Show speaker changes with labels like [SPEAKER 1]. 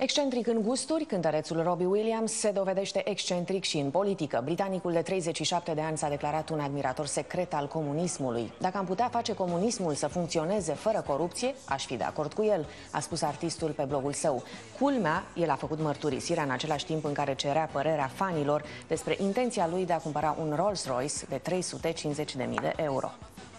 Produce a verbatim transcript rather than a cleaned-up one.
[SPEAKER 1] Excentric în gusturi, cântărețul Robbie Williams se dovedește excentric și în politică. Britanicul de treizeci și șapte de ani s-a declarat un admirator secret al comunismului. Dacă am putea face comunismul să funcționeze fără corupție, aș fi de acord cu el, a spus artistul pe blogul său. Culmea, el a făcut mărturisirea în același timp în care cerea părerea fanilor despre intenția lui de a cumpăra un Rolls-Royce de trei sute cincizeci de mii de euro.